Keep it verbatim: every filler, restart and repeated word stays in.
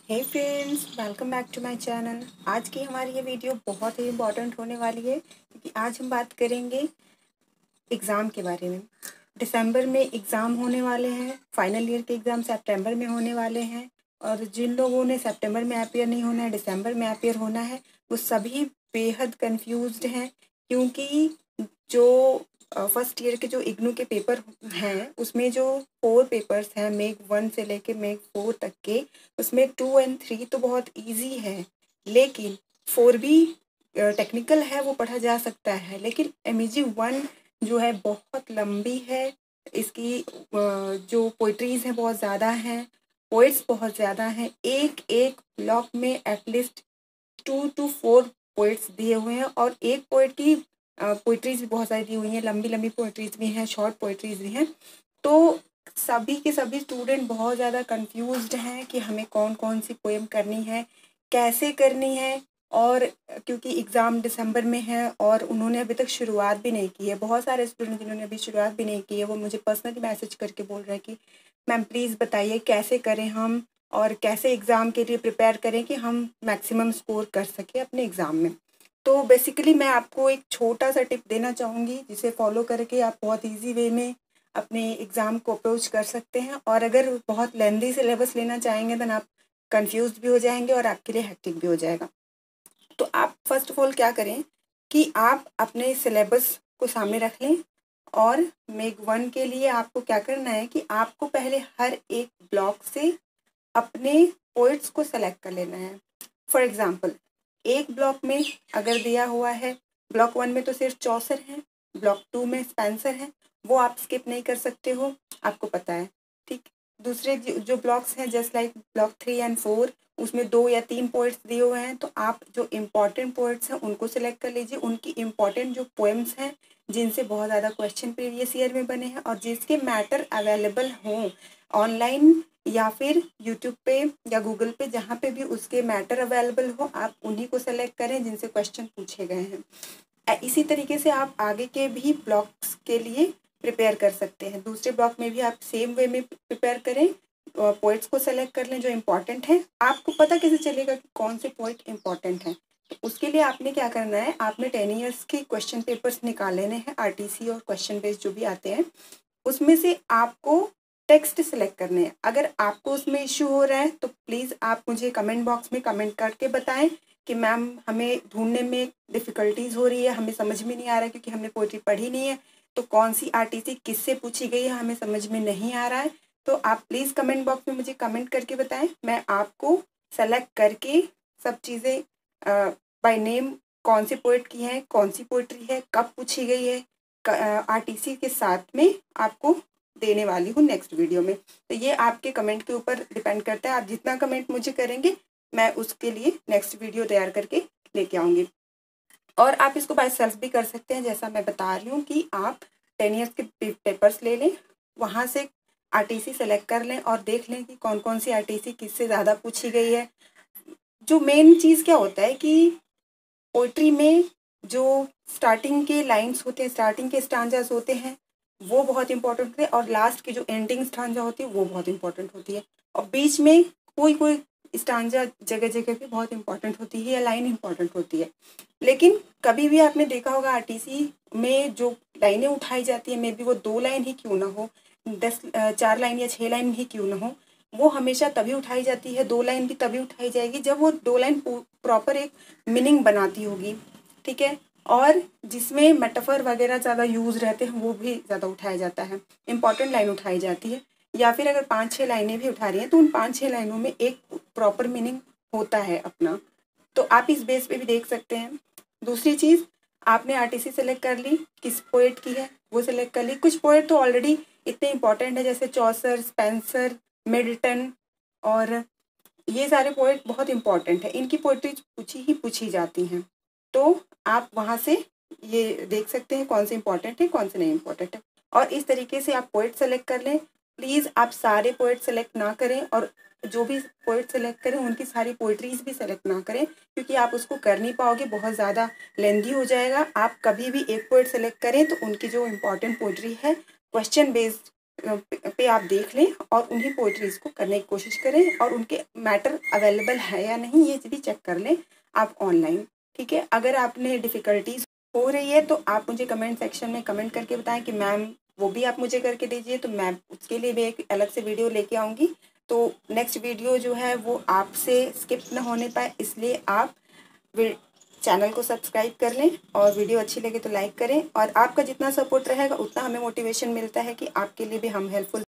Hey friends, welcome back to my channel. आज की हमारी ये वीडियो बहुत ही इम्पॉर्टेंट होने वाली है क्योंकि आज हम बात करेंगे एग्ज़ाम के बारे में। दिसंबर में एग्ज़ाम होने वाले हैं, फाइनल ईयर के एग्ज़ाम सितंबर में होने वाले हैं और जिन लोगों ने सितंबर में अपीयर नहीं होना है, दिसंबर में अपीयर होना है, वो सभी बेहद कंफ्यूज्ड हैं क्योंकि जो फर्स्ट ईयर के जो इग्नू के पेपर हैं उसमें जो फोर पेपर्स हैं, मेक वन से लेके मेक फोर तक के, उसमें टू एंड थ्री तो बहुत इजी है, लेकिन फोर भी टेक्निकल है, वो पढ़ा जा सकता है। लेकिन एम ई जी वन जो है बहुत लंबी है, इसकी जो पोइट्रीज़ हैं बहुत ज़्यादा हैं, पोइट्स बहुत ज़्यादा हैं। एक एक ब्लॉक में at least two two four points दिए हुए हैं और एक पोइट की पोइट्रीज भी बहुत सारी दी हुई हैं, लंबी लंबी पोइट्रीज भी हैं, शॉर्ट पोइट्रीज भी हैं। तो सभी के सभी स्टूडेंट बहुत ज़्यादा कंफ्यूज्ड हैं कि हमें कौन कौन सी पोएम करनी है, कैसे करनी है। और क्योंकि एग्ज़ाम दिसंबर में है और उन्होंने अभी तक शुरुआत भी नहीं की है, बहुत सारे स्टूडेंट जिन्होंने अभी शुरुआत भी नहीं की है वो मुझे पर्सनली मैसेज करके बोल रहे हैं कि मैम प्लीज़ बताइए कैसे करें हम और कैसे एग्ज़ाम के लिए प्रिपेयर करें कि हम मैक्सिमम स्कोर कर सकें अपने एग्ज़ाम में। तो बेसिकली मैं आपको एक छोटा सा टिप देना चाहूँगी जिसे फॉलो करके आप बहुत इजी वे में अपने एग्ज़ाम को अप्रोच कर सकते हैं। और अगर बहुत लेंदी सिलेबस लेना चाहेंगे तो आप कंफ्यूज भी हो जाएंगे और आपके लिए हेक्टिक भी हो जाएगा। तो आप फर्स्ट ऑफ ऑल क्या करें कि आप अपने सिलेबस को सामने रख लें और मेक वन के लिए आपको क्या करना है कि आपको पहले हर एक ब्लॉक से अपने पोइट्स को सेलेक्ट कर लेना है। फॉर एग्ज़ाम्पल, एक ब्लॉक में अगर दिया हुआ है, ब्लॉक वन में तो सिर्फ चौसर हैं, ब्लॉक टू में स्पेंसर हैं, वो आप स्किप नहीं कर सकते हो, आपको पता है, ठीक। दूसरे जो ब्लॉक्स हैं just like block three and four, उसमें दो या तीन पोइट्स दिए हुए हैं, तो आप जो इम्पॉर्टेंट पोइट्स हैं उनको सिलेक्ट कर लीजिए। उनकी इम्पॉर्टेंट जो पोएम्स हैं जिनसे बहुत ज़्यादा क्वेश्चन प्रीवियस ईयर में बने हैं और जिसके मैटर अवेलेबल हों ऑनलाइन या फिर यूट्यूब पे या गूगल पे, जहाँ पे भी उसके मैटर अवेलेबल हो, आप उन्हीं को सेलेक्ट करें जिनसे क्वेश्चन पूछे गए हैं। इसी तरीके से आप आगे के भी ब्लॉक्स के लिए प्रिपेयर कर सकते हैं। दूसरे ब्लॉक में भी आप सेम वे में प्रिपेयर करें, पोइट्स को सेलेक्ट कर लें जो इम्पोर्टेंट है। आपको पता कैसे चलेगा कि कौन से पोइट इम्पोर्टेंट हैं? तो उसके लिए आपने क्या करना है, आपने टेन ईयर्स के क्वेश्चन पेपर्स निकाल लेने हैं, आर टी सी और क्वेश्चन बेस्ड जो भी आते हैं, उसमें से आपको टेक्स्ट सेलेक्ट करने हैं। अगर आपको उसमें इश्यू हो रहा है तो प्लीज़ आप मुझे कमेंट बॉक्स में कमेंट करके बताएं कि मैम हमें ढूंढने में डिफ़िकल्टीज़ हो रही है, हमें समझ में नहीं आ रहा है क्योंकि हमने पोइट्री पढ़ी नहीं है, तो कौन सी आरटीसी किससे पूछी गई है हमें समझ में नहीं आ रहा है। तो आप प्लीज़ कमेंट बॉक्स में मुझे कमेंट करके बताएं, मैं आपको सेलेक्ट करके सब चीज़ें बाय नेम, कौन सी पोइट की है, कौन सी पोइट्री है, कब पूछी गई है, आरटीसी के साथ में आपको देने वाली हूँ नेक्स्ट वीडियो में। तो ये आपके कमेंट के ऊपर डिपेंड करता है, आप जितना कमेंट मुझे करेंगे मैं उसके लिए नेक्स्ट वीडियो तैयार करके लेके आऊँगी। और आप इसको बाय सेल्फ भी कर सकते हैं, जैसा मैं बता रही हूँ कि आप टेन ईयर्स के पेपर्स ले लें, वहाँ से आरटीसी सेलेक्ट कर लें और देख लें कि कौन कौन सी आरटीसी किससे ज़्यादा पूछी गई है। जो मेन चीज़ क्या होता है कि पोइट्री में जो स्टार्टिंग के लाइन्स होते हैं, स्टार्टिंग के स्टांजास होते हैं, वो बहुत इंपॉर्टेंट होते हैं और लास्ट की जो एंडिंग स्टांजा होती है वो बहुत इंपॉर्टेंट होती है। और बीच में कोई कोई स्टांजा जगह जगह पे बहुत इंपॉर्टेंट होती है या लाइन इंपॉर्टेंट होती है। लेकिन कभी भी आपने देखा होगा आरटीसी में जो लाइनें उठाई जाती है, मे बी वो दो लाइन ही क्यों ना हो, दस चार लाइन या छः लाइन ही क्यों ना हो, वो हमेशा तभी उठाई जाती है, दो लाइन भी तभी उठाई जाएगी जब वो दो लाइन प्रॉपर एक मीनिंग बनाती होगी, ठीक है। और जिसमें मेटाफर वगैरह ज़्यादा यूज़ रहते हैं वो भी ज़्यादा उठाया जाता है, इंपॉर्टेंट लाइन उठाई जाती है। या फिर अगर पाँच छः लाइनें भी उठा रही हैं तो उन पाँच छः लाइनों में एक प्रॉपर मीनिंग होता है अपना, तो आप इस बेस पे भी देख सकते हैं। दूसरी चीज़, आपने आरटीसी सेलेक्ट कर ली, किस पोएट की है वो सेलेक्ट कर ली। कुछ पोएट तो ऑलरेडी इतने इंपॉर्टेंट है जैसे चौसर, स्पेंसर, मिडल्टन, और ये सारे पोएट बहुत इंपॉर्टेंट है, इनकी पोएट्री पूछी ही पूछी जाती हैं। तो आप वहाँ से ये देख सकते हैं कौन से इंपॉर्टेंट है, कौन से नहीं इंपॉर्टेंट है, और इस तरीके से आप पोएट सेलेक्ट कर लें। प्लीज़ आप सारे पोएट सेलेक्ट ना करें और जो भी पोएट सेलेक्ट करें उनकी सारी पोइट्रीज़ भी सेलेक्ट ना करें क्योंकि आप उसको कर नहीं पाओगे, बहुत ज़्यादा लेंदी हो जाएगा। आप कभी भी एक पोएट सेलेक्ट करें तो उनकी जो इम्पोर्टेंट पोइट्री है, क्वेश्चन बेस्ड पे आप देख लें और उन्हीं पोइट्रीज़ को करने की कोशिश करें और उनके मैटर अवेलेबल है या नहीं ये भी चेक कर लें आप ऑनलाइन, ठीक है। अगर आपने डिफ़िकल्टीज़ हो रही है तो आप मुझे कमेंट सेक्शन में कमेंट करके बताएं कि मैम वो भी आप मुझे करके दीजिए, तो मैं उसके लिए भी एक अलग से वीडियो लेके आऊँगी। तो नेक्स्ट वीडियो जो है वो आपसे स्किप ना होने पाए, इसलिए आप चैनल को सब्सक्राइब कर लें और वीडियो अच्छी लगे तो लाइक करें। और आपका जितना सपोर्ट रहेगा उतना हमें मोटिवेशन मिलता है कि आपके लिए भी हम हेल्पफुल